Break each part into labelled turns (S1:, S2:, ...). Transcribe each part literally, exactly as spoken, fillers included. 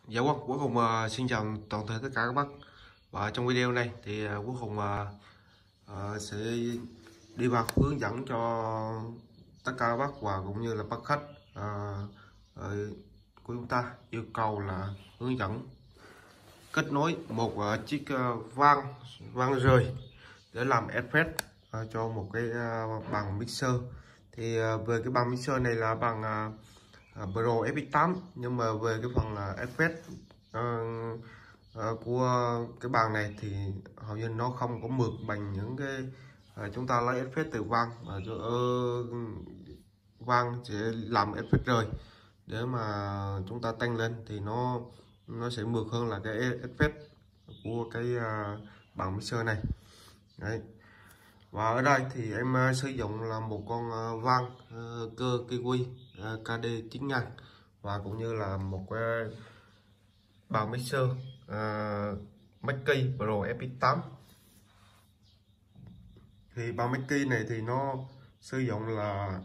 S1: Dạ Quốc, Quốc Hùng uh, xin chào toàn thể tất cả các bác. Và trong video này thì uh, Quốc Hùng uh, uh, sẽ đi vào hướng dẫn cho tất cả các bác và cũng như là bác khách uh, uh, của chúng ta yêu cầu là hướng dẫn kết nối một uh, chiếc uh, vang vang rời để làm effect uh, cho một cái uh, bằng mixer. Thì uh, về cái bằng mixer này là bằng uh, Uh, Pro ép ích tám, nhưng mà về cái phần uh, effect uh, uh, của cái bàn này thì hầu như nó không có mượt bằng những cái uh, chúng ta lấy effect từ vang và uh, vang sẽ làm effect rời để mà chúng ta tăng lên thì nó nó sẽ mượt hơn là cái effect của cái uh, bàn mixer này. Đấy. Và ở đây thì em uh, sử dụng là một con uh, vang uh, cơ Kiwi uh, ca đê chín nghìn và cũng như là một cái uh, bàn mixer uh, Mackie Pro ép ích tám. Thì bàn Mackie này thì nó sử dụng là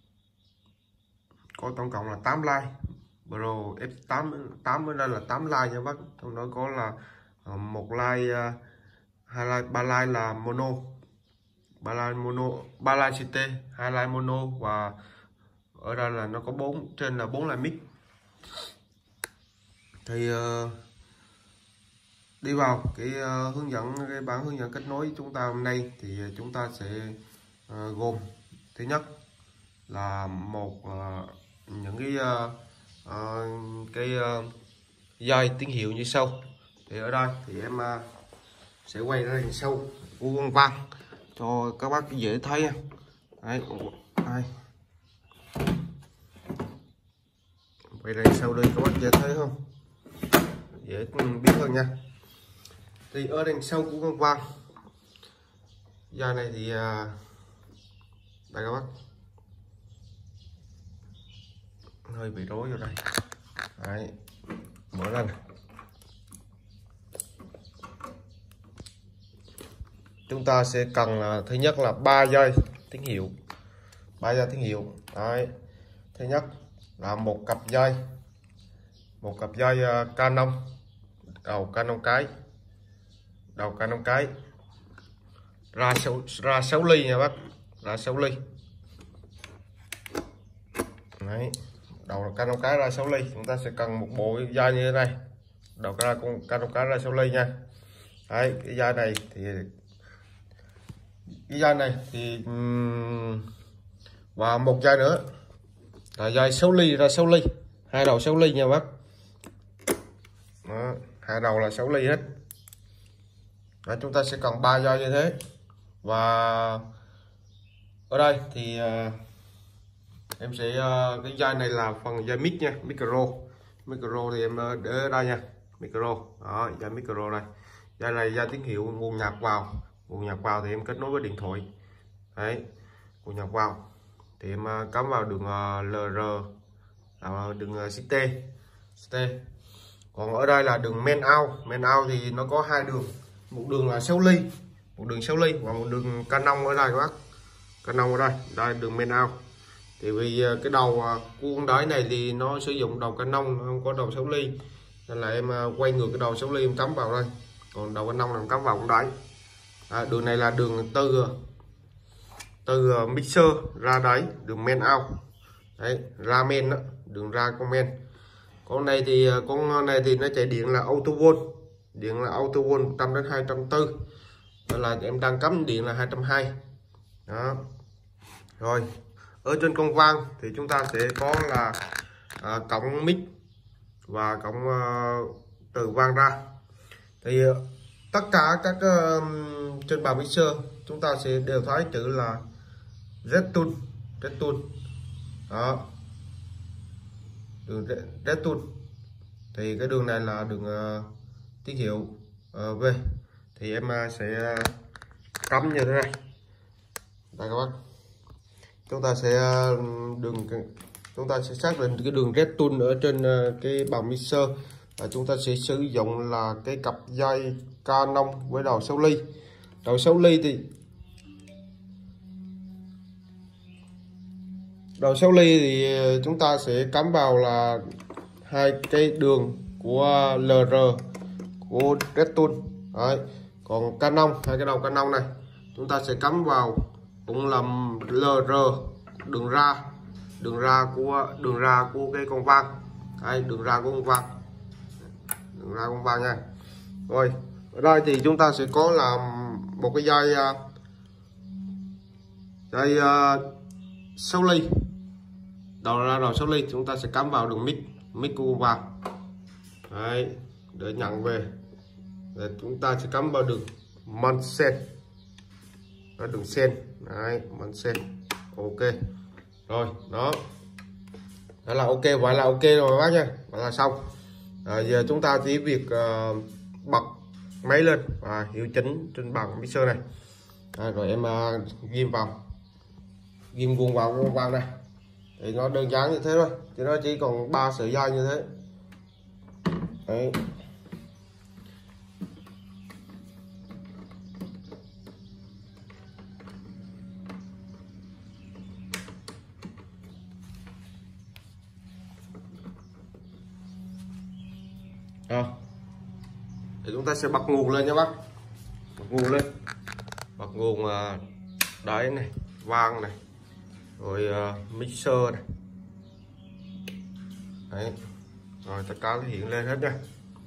S1: có tổng cộng là tám line. Pro ép tám tám ở đây là tám line nha bác, trong đó có là uh, một line, uh, hai line, ba line là mono, ba line mono, ba line xê tê, hai line mono, và ở đây là nó có bốn, trên là bốn line mic. Thì uh, đi vào cái uh, hướng dẫn, cái bản hướng dẫn kết nối chúng ta hôm nay thì chúng ta sẽ uh, gồm thứ nhất là một uh, những cái uh, uh, cái uh, dây tín hiệu như sau. Thì ở đây thì em uh, sẽ quay ra đằng sau của con vang cho các bác dễ thấy. Đấy, đây. Quay ra sau đây các bác dễ thấy không? Dễ biết hơn nha. Thì ở đằng sau của con vang dây này thì đây các bác, hơi bị rối vào đây. Đấy, mở ra này. Chúng ta sẽ cần là thứ nhất là ba dây tín hiệu, ba dây tín hiệu. Đấy. Thứ nhất là một cặp dây, một cặp dây uh, Canon, đầu Canon cái, đầu Canon cái ra sáu, ra sáu ly nha bác, ra sáu ly. Đấy, đầu là Canon cái ra sáu ly, chúng ta sẽ cần một bộ dây như thế này, đầu ra con Canon cái ra sáu ly nha. Đấy, cái dây này thì cái dây này thì um, và một dây nữa là dây sáu ly ra sáu ly, hai đầu sáu ly nha bác. Đó, hai đầu là sáu ly hết. Đó, chúng ta sẽ cần ba dây như thế. Và ở đây thì uh, em sẽ uh, cái dây này là phần dây mic nha, micro, micro thì em để ở đây nha, micro. Đó, dây micro này, dây này dây tín hiệu nguồn nhạc vào, nguồn nhạc vào thì em kết nối với điện thoại. Đấy, nguồn nhạc vào thì em cắm vào đường lờ rờ, đường xê tê, xê tê. Còn ở đây là đường main out, main out thì nó có hai đường, một đường là sáu ly, một đường sáu ly và một đường Canon ở đây các bác, Canon ở đây, đây đường main out. Thì vì cái đầu của con đáy này thì nó sử dụng đầu Canon, không có đầu sáu ly, nên là em quay ngược cái đầu sáu ly em cắm vào đây, còn đầu Canon là em cắm vào con đáy. À, đường này là đường từ từ mixer ra đáy, đường main out. Đấy, ra main đó, đường ra con main. Con này thì con này thì nó chạy điện là auto volt, điện là auto volt một trăm đến hai trăm bốn mươi. Đó là em đang cắm điện là hai trăm hai mươi. Đó. Rồi, ở trên con vang thì chúng ta sẽ có là à, cổng mic và cổng à, từ vang ra. Thì tất cả các uh, trên bàn mixer chúng ta sẽ đều thấy chữ là Redtune, Redtune. Đó, đường Redtune. Thì cái đường này là đường uh, tín hiệu uh, V. Thì em uh, sẽ uh, cắm như thế này. Đây các bác, chúng ta sẽ uh, đường chúng ta sẽ xác định cái đường Redtune ở trên uh, cái bàn mixer. Và chúng ta sẽ sử dụng là cái cặp dây Canon với đầu sáu ly. Đầu sáu ly thì đầu sáu ly thì chúng ta sẽ cắm vào là hai cái đường của lờ rờ của Redtool. Đấy. Còn Canon, hai cái đầu Canon này chúng ta sẽ cắm vào cũng làm lờ rờ đường ra đường ra của đường ra của cái con vang. Đây, đường ra của con vang, đường ra con vang nha. Rồi ở đây thì chúng ta sẽ có là một cái dây dây uh, sáu ly, đầu ra đầu sáu ly, chúng ta sẽ cắm vào đường mic mic của con vang. Đấy, để nhận về để chúng ta sẽ cắm vào đường mont sen, đường sen. Đấy, mont sen. Ok rồi, đó đó là ok, vậy là ok rồi bác nha, vậy là xong. À, giờ chúng ta chỉ việc uh, bật máy lên và hiệu chỉnh trên bằng mixer này. À, rồi em uh, ghim vào ghim guồng vào con vang này thì nó đơn giản như thế thôi, thì nó chỉ còn ba sợi dây như thế. Đấy. À, thì chúng ta sẽ bật nguồn lên nha bác, bật nguồn lên, bật nguồn uh, đấy này, vang này, rồi uh, mixer này. Đấy. Rồi tất cả nó hiện lên hết nha.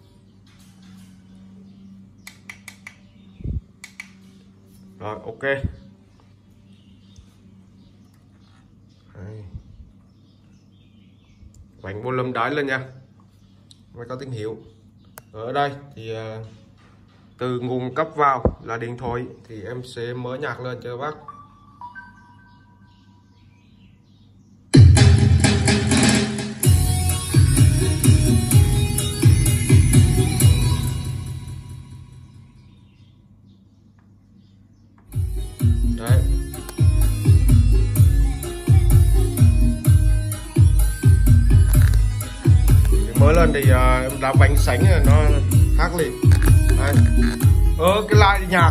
S1: Rồi ok. Đấy. Vặn volume đáy lên nha, mới có tín hiệu. Ở đây thì uh, từ nguồn cấp vào là điện thoại thì em sẽ mở nhạc lên cho bác. Đấy. Mở lên thì uh, em đã bánh sánh rồi, nó hát liền. Đấy. Ở cái like nhạc,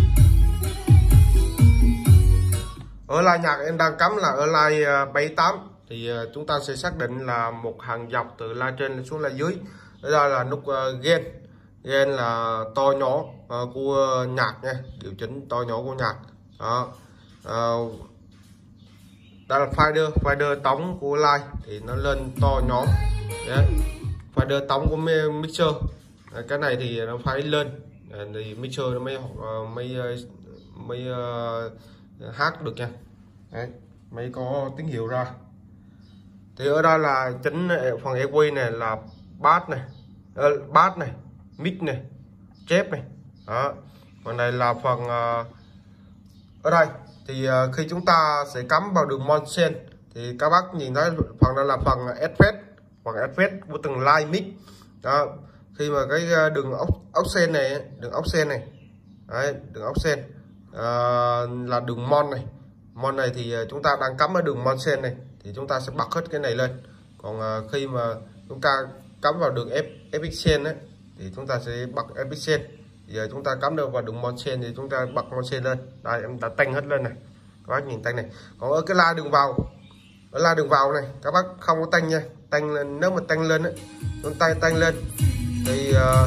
S1: ở like nhạc em đang cắm là ở like uh, bảy mươi tám, thì uh, chúng ta sẽ xác định là một hàng dọc từ like trên xuống like dưới. Đây là nút uh, gain, gain là to nhỏ uh, của nhạc nha, điều chỉnh to nhỏ của nhạc. Đó. Uh, đây là fader, fader tống của like thì nó lên to nhỏ. Đấy. Fader tống của mixer, cái này thì nó phải lên thì mixer nó mới mới mới uh, hát được nha. Đấy, mới có tín hiệu ra. Thì ở đây là chỉnh phần e quy này là bass này, uh, bass này, mic này, chép này. Đó. Còn này là phần uh, ở đây thì uh, khi chúng ta sẽ cắm vào đường mont sen thì các bác nhìn thấy phần đó là phần effect, phần effect của từng line mic. Đó. Khi mà cái đường ốc ốc sen này, đường ốc sen này, đấy, đường ốc sen uh, là đường mon này, mon này thì chúng ta đang cắm ở đường mon sen này thì chúng ta sẽ bật hết cái này lên. Còn uh, khi mà chúng ta cắm vào đường F Epixen ấy thì chúng ta sẽ bật Epixen. Giờ chúng ta cắm được vào đường mon sen thì chúng ta bật mon sen lên. Đây em đã tanh hết lên này, các bác nhìn tanh này. Còn ở cái la đường vào, ở la đường vào này các bác không có tanh nha, tanh lên, nếu mà tanh lên ấy, chúng ta tanh lên thì uh,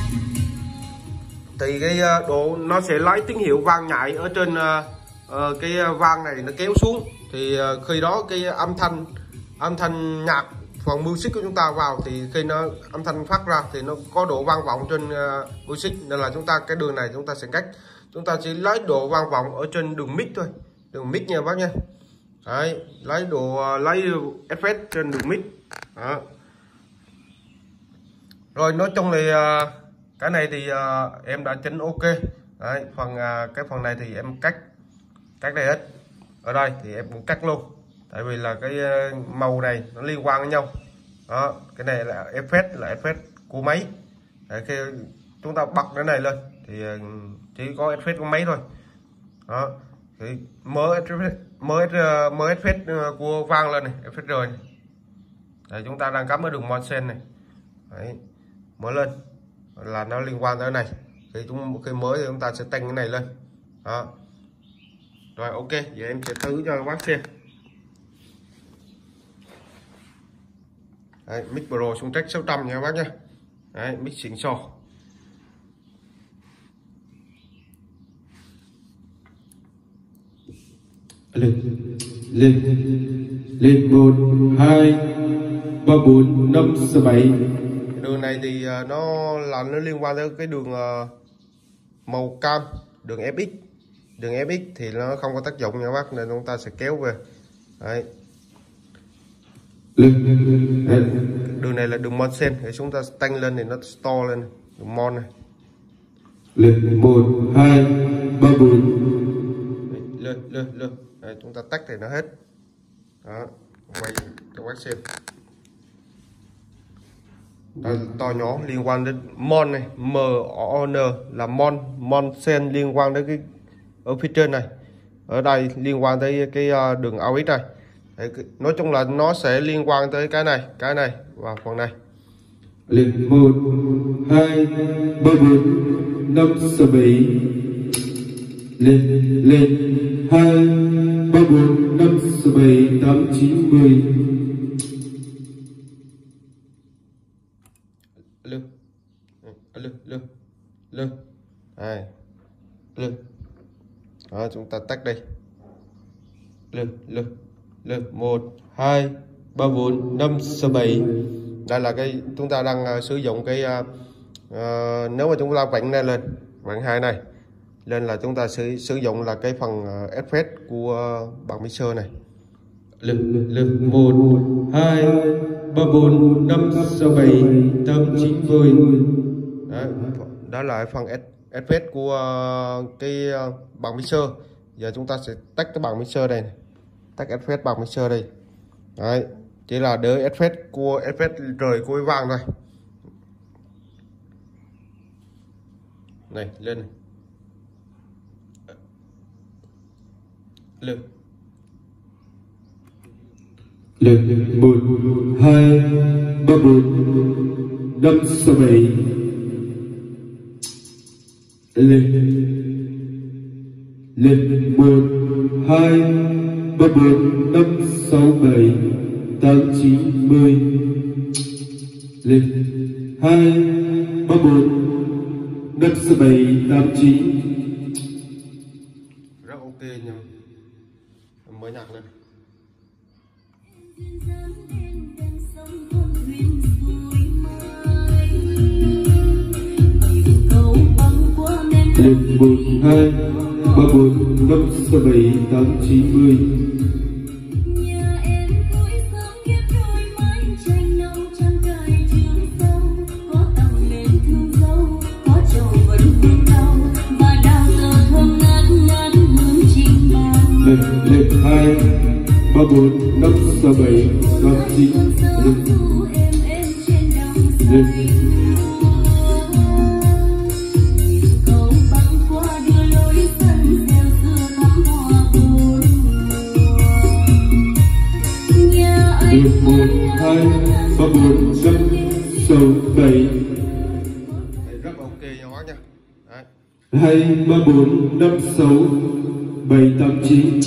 S1: thì cái độ nó sẽ lấy tín hiệu vang nhạy ở trên uh, uh, cái vang này nó kéo xuống, thì uh, khi đó cái âm thanh âm thanh nhạc phần music của chúng ta vào thì khi nó âm thanh phát ra thì nó có độ vang vọng trên uh, music, nên là chúng ta cái đường này chúng ta sẽ cách, chúng ta chỉ lấy độ vang vọng ở trên đường mic thôi, đường mic nha bác nha. Đấy, lấy độ uh, lấy effect trên đường mic. Đó. Rồi nói chung thì uh, cái này thì uh, em đã chỉnh ok. Đấy, phần uh, cái phần này thì em cắt cắt đây hết. Ở đây thì em cũng cắt luôn, tại vì là cái uh, màu này nó liên quan với nhau. Đó, cái này là effect, là effect của máy. Đấy, khi chúng ta bật cái này lên thì uh, chỉ có effect của máy thôi. Đó, thì mở effect mở uh, mở effect của vang lên này, effect rồi này. Đấy, chúng ta đang cắm ở đường mon sen này. Đấy, mở lên là nó liên quan tới này, thì chúng khi mới thì chúng ta sẽ tăng cái này lên. Đó. Rồi ok, giờ em sẽ thử cho các bác xem. Đấy, mic pro Soundtrack sáu trăm nha các bác nha. Đấy, mic xịn sò.
S2: Lên lên lên một hai ba bốn năm sáu bảy.
S1: Đường này thì nó là nó liên quan tới cái đường màu cam, đường ép ích. Đường ép ích thì nó không có tác dụng nha các bác, nên chúng ta sẽ kéo về. Đấy.
S2: Lên, lên, lên.
S1: Đường này là đường mon sen, thì chúng ta tăng lên thì nó to lên, đường mon này.
S2: Lên một hai ba bốn.
S1: Lên lên lên. Đấy, chúng ta tách thì nó hết. Đó, quay cho bác xem. Đó, to nhỏ liên quan đến mon này, M O N là mon, mon sen liên quan đến cái ở phía trên này. Ở đây liên quan tới cái đường a u ích này. Đấy, nói chung là nó sẽ liên quan tới cái này, cái này và phần này.
S2: Lên một hai ba bốn năm sáu bảy. Lên lên hai ba bốn năm sáu bảy tám chín mười.
S1: Lưng lưng lưng lưng này lưng. Đó, chúng ta tách đây. Lưng lưng lưng một hai ba bốn năm sáu bảy. Đây là cái chúng ta đang uh, sử dụng cái uh, uh, nếu mà chúng ta vặn này lên, vặn hai này lên là chúng ta sử sử dụng là cái phần uh, ép ép của uh, bằng mixer này.
S2: Lưng lưng một hai ba bốn năm sáu bảy tám chín mười.
S1: Đó, đó là phần ép ép của uh, cái uh, bằng mixer. Giờ chúng ta sẽ tách cái bằng mixer đây này. Tách ép ép bằng mixer đây. Đấy, chỉ là đỡ ép ép của ép ép rời của vàng thôi. Này, lên này. Lên.
S2: Lên một hai ba bốn năm sáu bảy. Lên lên một hai ba bốn năm sáu bảy tám chín mười. Lên hai ba bốn năm sáu bảy tám chín.
S1: Rất ok nha. Mới nhạc lên.
S2: Lên một hai ba bốn năm sáu bảy tám chín mười. Lên lên hai ba bốn năm sáu bảy tám chín. Lên lên một hai ba bốn năm sáu bảy.
S1: Rất là ok nha bác nha. Đấy.
S2: Hai ba bốn năm sáu bảy tám chín.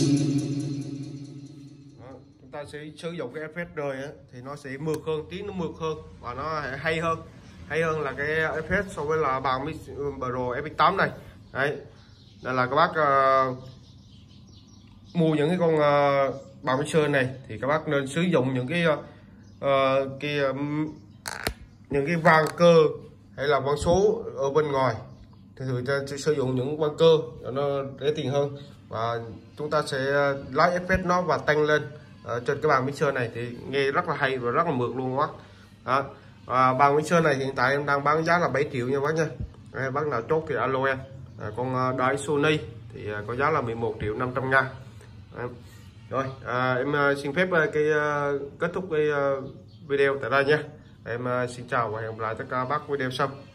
S1: Chúng ta sẽ sử dụng cái ép ép rời á, thì nó sẽ mượt hơn, tiếng nó mượt hơn và nó hay hơn, hay hơn là cái ép ép so với là bàn Pro ép ích tám này. Đấy, nên là các bác uh, mua những cái con uh, bàn mixer này thì các bác nên sử dụng những cái uh, cái um, những cái van cơ hay là van số ở bên ngoài thì thường ta sử dụng những van cơ cho nó rẻ tiền hơn, và chúng ta sẽ lấy ép ép nó và tăng lên ở trên cái bàn mixer này thì nghe rất là hay và rất là mượt luôn các bác. Đó. Và bàn mixer này hiện tại em đang bán giá là bảy triệu nha bác nha. À, bác nào chốt thì alo em. À, con đài Sony thì có giá là mười một triệu năm trăm ngàn. À, rồi à, em xin phép cái uh, kết thúc cái uh, video tại đây nha. Em uh, xin chào và hẹn gặp lại tất cả các bác video sau.